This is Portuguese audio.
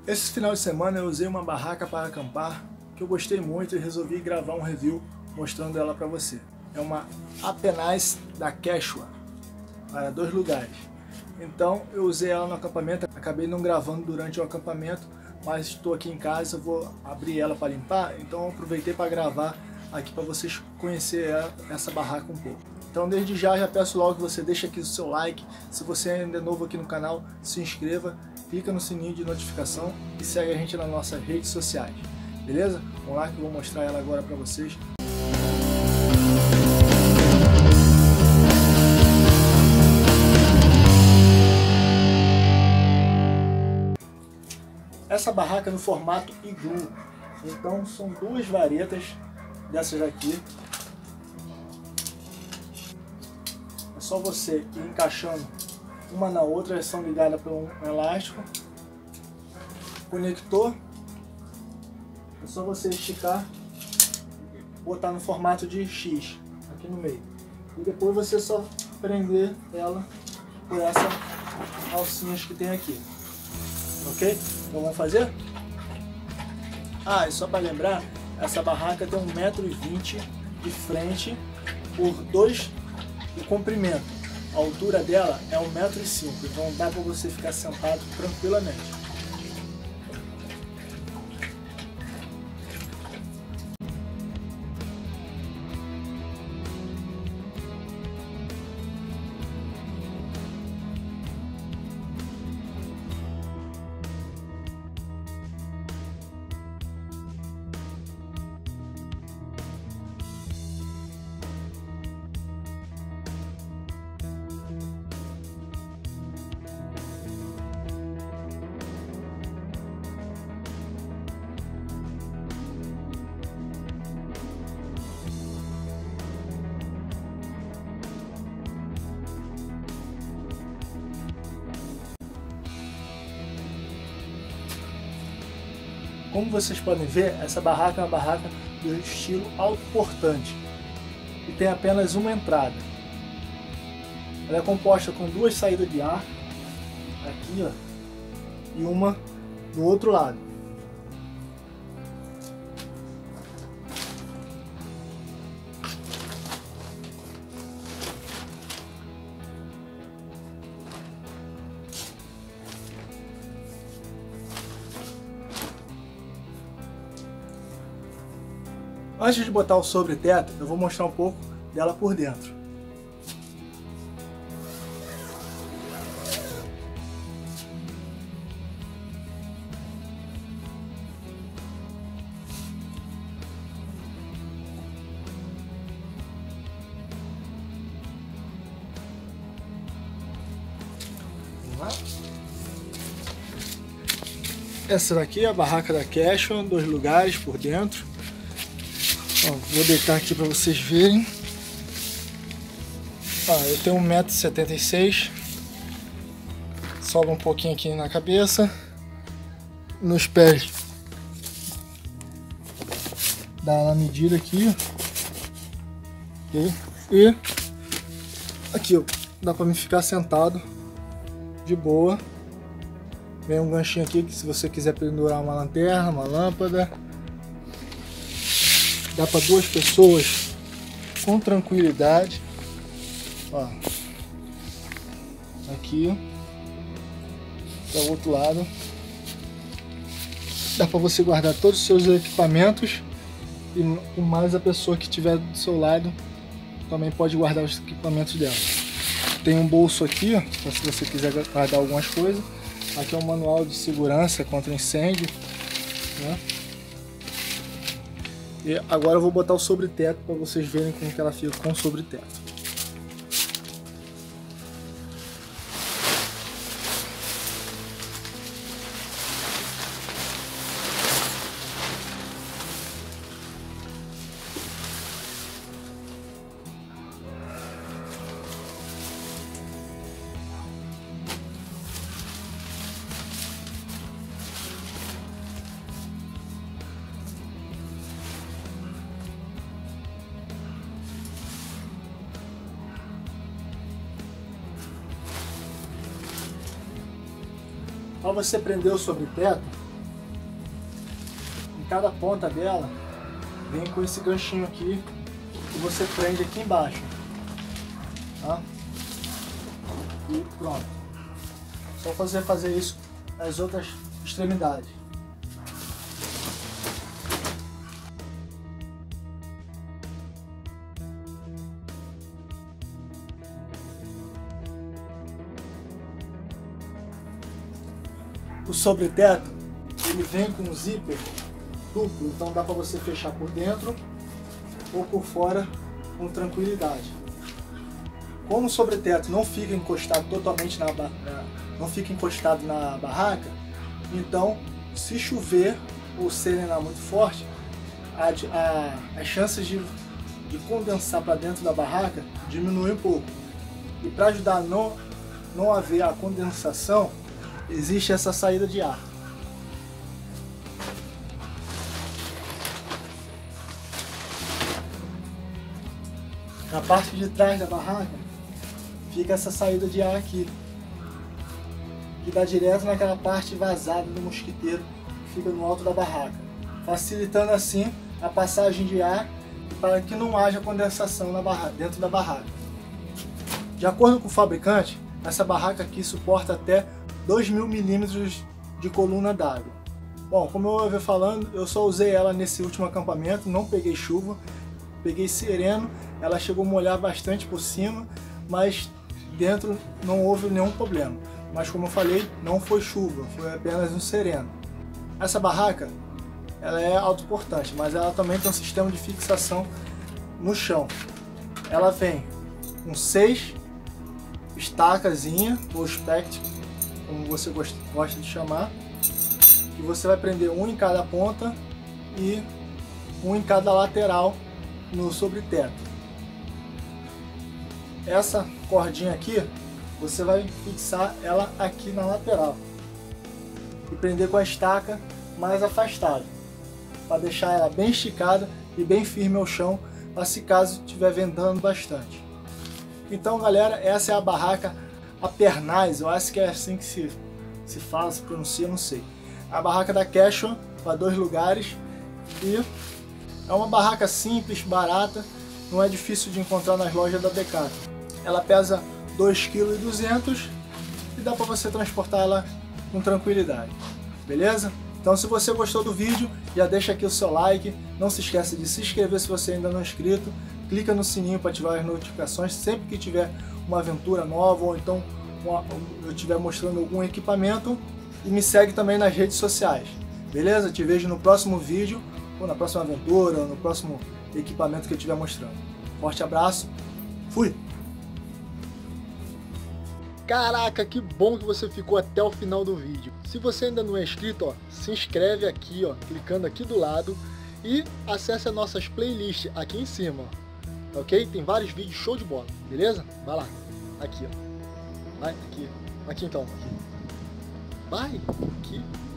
Esse final de semana eu usei uma barraca para acampar que eu gostei muito e resolvi gravar um review mostrando ela para você. É uma Apenais da Quechua, para 2 lugares. Então eu usei ela no acampamento, acabei não gravando durante o acampamento, mas estou aqui em casa, eu vou abrir ela para limpar, então eu aproveitei para gravar aqui para vocês conhecerem essa barraca um pouco. Então desde já peço logo que você deixe aqui o seu like, se você ainda é novo aqui no canal, se inscreva, clica no sininho de notificação e segue a gente nas nossas redes sociais, beleza? Vamos lá que eu vou mostrar ela agora para vocês. Essa barraca é no formato iglu, então são 2 varetas dessas aqui. É só você ir encaixando uma na outra, elas são ligadas por um elástico. Conector, é só você esticar, botar no formato de X aqui no meio. E depois você só prender ela por essas alcinhas que tem aqui. Ok? Então vamos fazer? Ah, e só para lembrar, essa barraca tem 1,20 m de frente por 2 de comprimento. A altura dela é 1,05 m, então dá para você ficar sentado tranquilamente. Como vocês podem ver, essa barraca é uma barraca do estilo autoportante e tem apenas uma entrada. Ela é composta com 2 saídas de ar, aqui ó, e uma do outro lado. Antes de botar o sobre-teto, eu vou mostrar um pouco dela por dentro. Vamos lá. Essa daqui é a barraca da Quechua, 2 lugares por dentro. Ó, vou deitar aqui para vocês verem. Ó, eu tenho 1,76 m, sobra um pouquinho aqui na cabeça, nos pés dá uma medida aqui, okay? E aqui ó, dá para me ficar sentado de boa. Vem um ganchinho aqui que se você quiser pendurar uma lanterna, uma lâmpada. Dá para 2 pessoas com tranquilidade. Ó, aqui para o outro lado. Dá para você guardar todos os seus equipamentos e mais a pessoa que estiver do seu lado também pode guardar os equipamentos dela. Tem um bolso aqui, ó, se você quiser guardar algumas coisas. Aqui é um manual de segurança contra incêndio, né? E agora eu vou botar o sobre-teto para vocês verem como que ela fica com o sobre-teto. Para você prender o sobre-teto, em cada ponta dela vem com esse ganchinho aqui que você prende aqui embaixo, tá? E pronto. Só fazer isso nas outras extremidades. O sobreteto, ele vem com um zíper duplo, então dá para você fechar por dentro ou por fora com tranquilidade. Como o sobreteto não fica encostado totalmente não fica encostado na barraca, então se chover ou serenar muito forte, as chances de condensar para dentro da barraca diminui um pouco. E para ajudar a não haver a condensação, existe essa saída de ar. Na parte de trás da barraca fica essa saída de ar aqui, que dá direto naquela parte vazada do mosquiteiro que fica no alto da barraca, facilitando assim a passagem de ar para que não haja condensação dentro da barraca. De acordo com o fabricante, essa barraca aqui suporta até 2.000 milímetros de coluna d'água. Bom, como eu ia falando, eu só usei ela nesse último acampamento, não peguei chuva, peguei sereno, ela chegou a molhar bastante por cima, mas dentro não houve nenhum problema. Mas como eu falei, não foi chuva, foi apenas um sereno. Essa barraca, ela é autoportante, mas ela também tem um sistema de fixação no chão. Ela vem com 6 estacazinhas, ou spect, como você gosta de chamar, que você vai prender um em cada ponta e um em cada lateral no sobreteto. Essa cordinha aqui, você vai fixar ela aqui na lateral e prender com a estaca mais afastada, para deixar ela bem esticada e bem firme ao chão, para se caso estiver ventando bastante. Então galera, essa é a barraca Apernais, eu acho que é assim que se fala, se pronuncia, não sei. A barraca da Quechua, para 2 lugares, e é uma barraca simples, barata, não é difícil de encontrar nas lojas da Decathlon. Ela pesa 2,2 kg e dá para você transportar ela com tranquilidade, beleza? Então se você gostou do vídeo, já deixa aqui o seu like, não se esqueça de se inscrever se você ainda não é inscrito, clica no sininho para ativar as notificações sempre que tiver uma aventura nova ou então eu estiver mostrando algum equipamento, e me segue também nas redes sociais, beleza? Te vejo no próximo vídeo, ou na próxima aventura, ou no próximo equipamento que eu estiver mostrando. Forte abraço, fui! Caraca, que bom que você ficou até o final do vídeo. Se você ainda não é inscrito, ó, se inscreve aqui, ó, clicando aqui do lado e acesse as nossas playlists aqui em cima, ó, ok? Tem vários vídeos show de bola, beleza? Vai lá, aqui, ó, vai aqui então, aqui. Vai aqui.